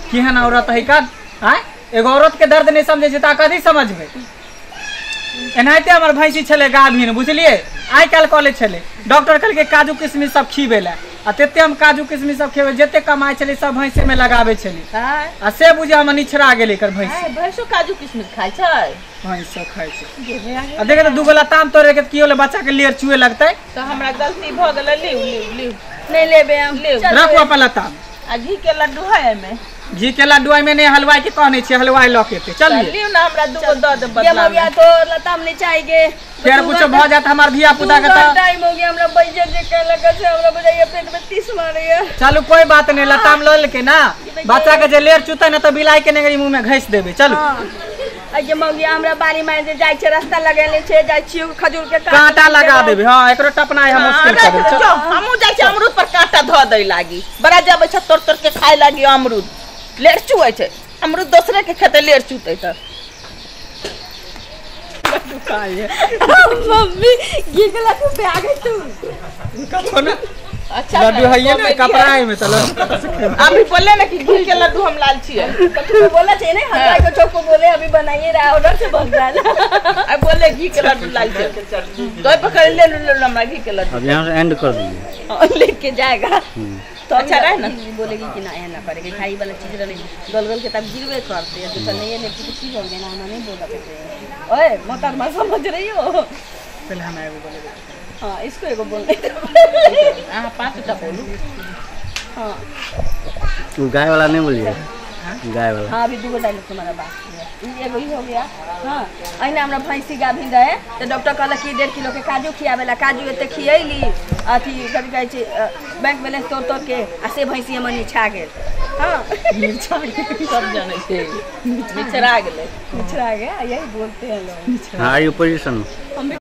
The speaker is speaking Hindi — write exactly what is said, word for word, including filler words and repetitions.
केहन औरत है का आय एगो औरत के दर्द नहीं समझे छै त कथी समझबे। एनाहिते हमर भैंसी छले गाभिन बुझलिए आइ काल कॉलेज छले डॉक्टर कहलके काजू किशमिश सब खीबे ला आ तेते हम काजू किशमिश सब खेबे जते कमाई छले सब भैंसे में लगाबे छली आ से बुझे हम निछरा गेले कर भैंस भैंसो काजू किशमिश खाय छै भैंसो खाय छै आ देखे त दुगो लताम तोड़े के कियो ले बच्चा के लेर चुए लगतै त हमरा गलती भ गेलै लिउ लिउ लिउ नहीं लेबे हम रखो अपन लताम आ घी के लड्डू है एमे घी के लड्डू में नहीं हलवाई के कहने छे हलवाई लके ते चल लिउ ना हमरा दुगो द दे ये हो गया तो लताम नहीं चाहिए फिर कुछ भ जात हमर धिया पुता के त टाइम हो गया हमरा बैजे जे के लगे से हमरा बुझाइए पेट में तीस मारे है। चलो कोई बात नहीं लताम ल लेके ना बच्चा के जे लेर चुते ना तो बिलाई के नेगरी मुंह में घैस देबे चलो। आ जे मौगिया हमरा बारी में जे जाय छे रास्ता लगेले छे जाय छी खजूर के कांटा लगा देबे। हां एकरो टपना है हम मुश्किल करे चल हमहु जाय छी अमरूद पर कांटा ध दे लागी बड़ा जाबे छ तोड़ तोड़ के खाए लागी अमरूद लेर चुए छे अमरूद दूसरे के खेते लेर चुते त मम्मी घी के लड्डू पे आ गई तू कछो ना अच्छा लड्डू है ये ना कपड़ा है में चलो अभी बोले ना कि घी के लड्डू हम लाल छिए तो तू बोला चाहिए ना हलवाई को चौको बोले अभी बनाइए रहा ऑर्डर से भाग जाना अब बोले घी के लड्डू लाल छिए तो पकड़ ले ले हमरा घी के लड्डू अब यहां से एंड कर दीजिए लेके जाएगा तो अच्छा रहे ना बोलेगी कि ना ऐसा ना करेगी खाई वाला चीज रही गलगल के तब गिरवे करते हैं तो नहीं है कि की हो गया ना नहीं बोला करते ओए मोहतरमा समझ रही हो पहले हम एगो बोले हां इसको एगो बोल दे हां पांच टा बोलू हां तू गाय वाला नहीं बोलिए गाय वाला हां अभी दो डायलॉग तुम्हारा बात है एगो ही हो गया हां अइना हमरा भैंसी गाभिन रहे तो डॉक्टर कहला कि डेढ़ किलो के काजू खियावेला काजू एते खियैली अथी कथि कहै छै बैंक बैलेंस तोड़ तोड़ के आ से भैंसी हमर निछा गेल हां निछा गेल सब जाने छै निछरा गेलै निछरा गया यही बोलते हैं लोग हां ये पोजीशन